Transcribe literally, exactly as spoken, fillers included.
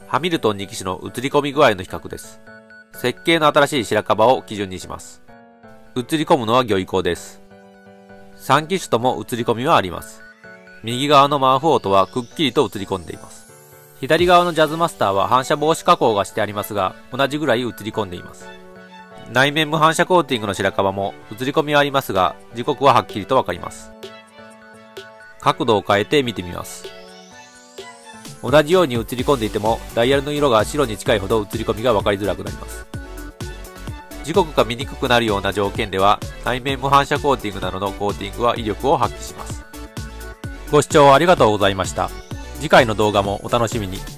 ハミルトンに機種の映り込み具合の比較です。設計の新しい白樺を基準にします。映り込むのは魚意光です。さん機種とも映り込みはあります。右側のマンフォートはくっきりと映り込んでいます。左側のジャズマスターは反射防止加工がしてありますが、同じぐらい映り込んでいます。内面無反射コーティングの白樺も映り込みはありますが、時刻ははっきりとわかります。角度を変えて見てみます。同じように映り込んでいても、ダイヤルの色が白に近いほど映り込みが分かりづらくなります。時刻が見にくくなるような条件では、内面無反射コーティングなどのコーティングは威力を発揮します。ご視聴ありがとうございました。次回の動画もお楽しみに。